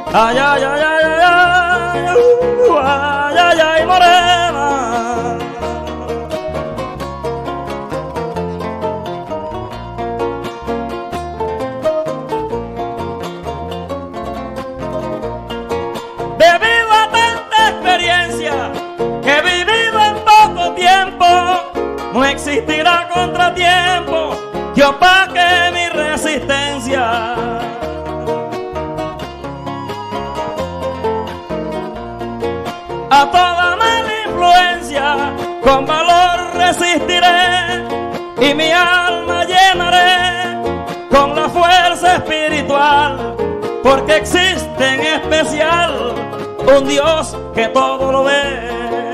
Ay, ay, ay, ay, ay, ay, ay, ay, morena. Debido a tanta experiencia que he vivido en poco tiempo, no existirá contratiempo que opaque mi resistencia. A toda mala influencia con valor resistiré y mi alma llenaré con la fuerza espiritual, porque existe en especial un Dios que todo lo ve.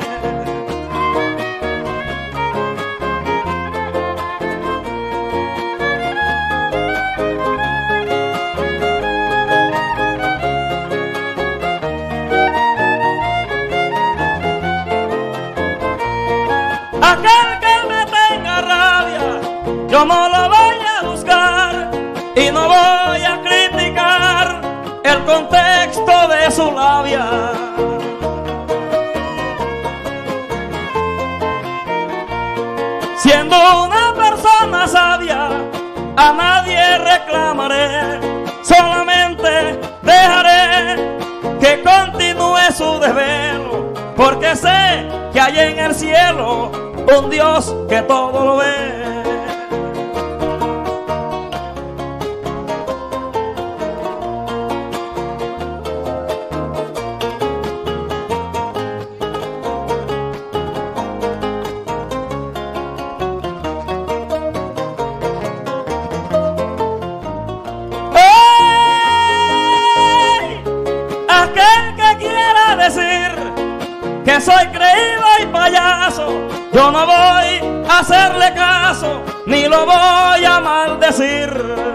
Aquel que me tenga rabia, yo no lo voy a buscar y no voy a criticar el contexto de su labia. Siendo una persona sabia, a nadie reclamaré, solamente dejaré que continúe su desvelo, porque sé que hay en el cielo un Dios que todo lo ve. Aquel que quiera decir que soy creído y payaso, yo no voy a hacerle caso, ni lo voy a maldecir.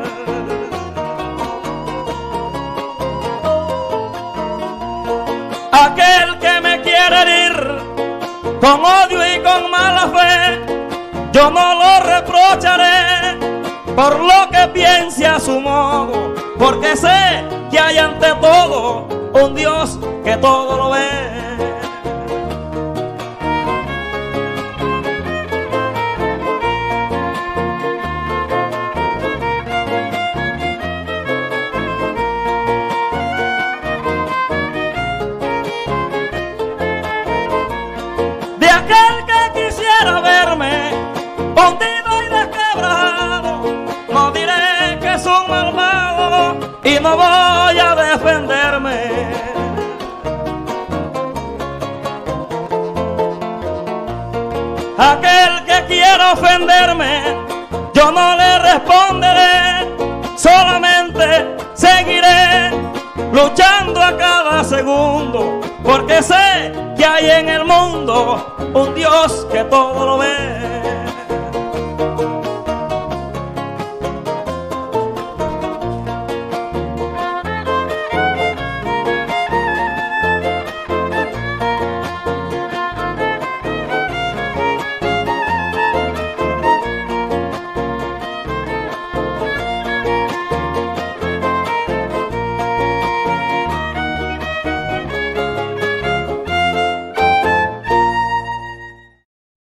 Aquel que me quiere herir con odio y con mala fe, yo no lo reprocharé por lo que piense a su modo, porque sé que hay ante todo un Dios que todo lo ve. De aquel que quisiera verme hundido y desquebrajado, no diré que es un malvado y no voy a defenderme. Aquel que quiera ofenderme, yo no le responderé, solamente seguiré luchando a cada segundo, porque sé que hay en el mundo un Dios que todo lo ve.